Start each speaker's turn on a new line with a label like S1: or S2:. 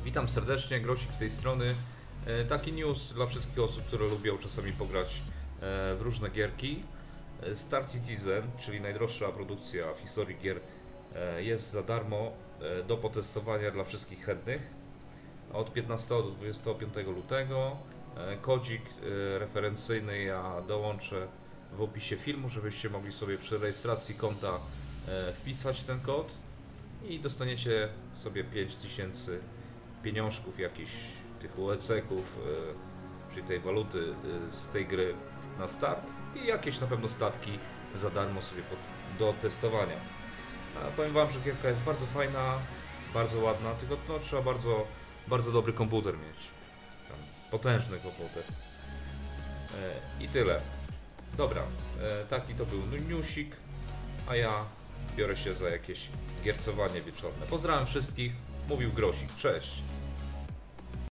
S1: Witam serdecznie, Grosik z tej strony. Taki news dla wszystkich osób, które lubią czasami pograć w różne gierki. Star Citizen, czyli najdroższa produkcja w historii gier, jest za darmo do potestowania dla wszystkich chętnych. Od 15 do 25 lutego. Kodzik referencyjny ja dołączę w opisie filmu, żebyście mogli sobie przy rejestracji konta wpisać ten kod i dostaniecie sobie 5000 pieniążków jakichś tych USC-ków, czyli tej waluty z tej gry na start i jakieś na pewno statki za darmo sobie do testowania. A powiem wam, że gierka jest bardzo fajna, bardzo ładna, tylko no, trzeba bardzo dobry komputer mieć. Tam, potężny komputer. I tyle. Dobra, taki to był newsik, a ja biorę się za jakieś giercowanie wieczorne. Pozdrawiam wszystkich, mówił Grosik, cześć!